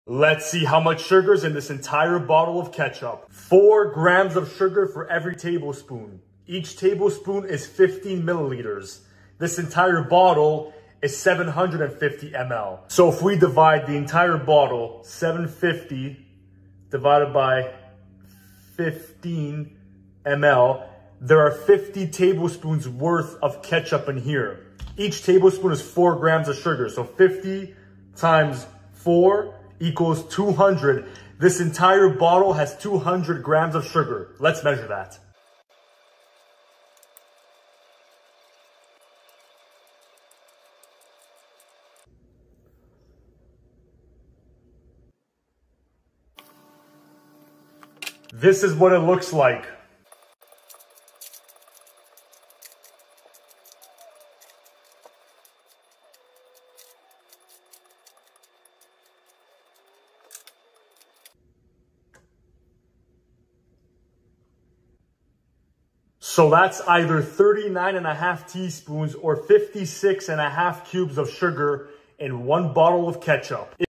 Let's see how much sugar is in this entire bottle of ketchup. 4 grams of sugar for every tablespoon. Each tablespoon is 15 milliliters. This entire bottle is 750 ml. So if we divide the entire bottle, 750 divided by 15 ml, there are 50 tablespoons worth of ketchup in here. Each tablespoon is 4 grams of sugar. So 50 times 4 equals 200. This entire bottle has 200 grams of sugar. Let's measure that. This is what it looks like. So that's either 39.5 teaspoons or 56.5 cubes of sugar in 1 bottle of ketchup.